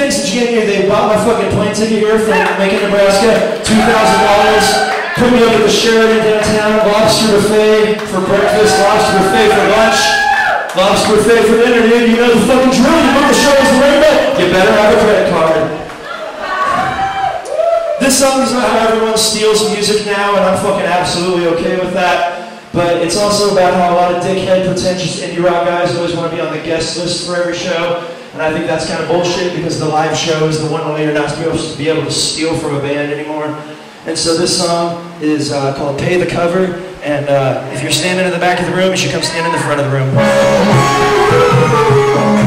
thanks to Jamie. They bought my fucking plane ticket here from Macon, Nebraska. $2,000. Put me up at the Sheraton downtown. Lobster buffet for breakfast. Lobster buffet for lunch. Lobster buffet for dinner, dude. You know the fucking drill. You know the show is the rainbow. You better have a credit card. This song is about how everyone steals music now, and I'm fucking absolutely okay with that. But it's also about how a lot of dickhead, pretentious indie rock guys always want to be on the guest list for every show. And I think that's kind of bullshit because the live show is the one way you're not supposed to be able to steal from a band anymore. And so this song is called Pay the Cover. And if you're standing in the back of the room, you should come stand in the front of the room.